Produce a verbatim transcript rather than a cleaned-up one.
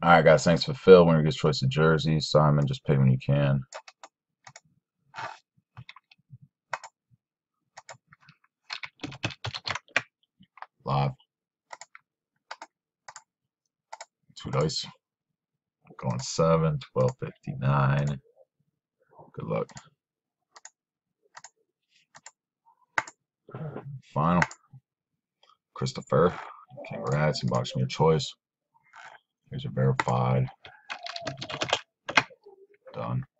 All right, guys. Thanks for Phil. Winner gets choice of jersey. Simon, just pay when you can. Live. Two dice. Going seven, twelve fifty-nine. Good luck. Final. Christopher. Congrats. Inbox me your choice. Here's your verified. Done.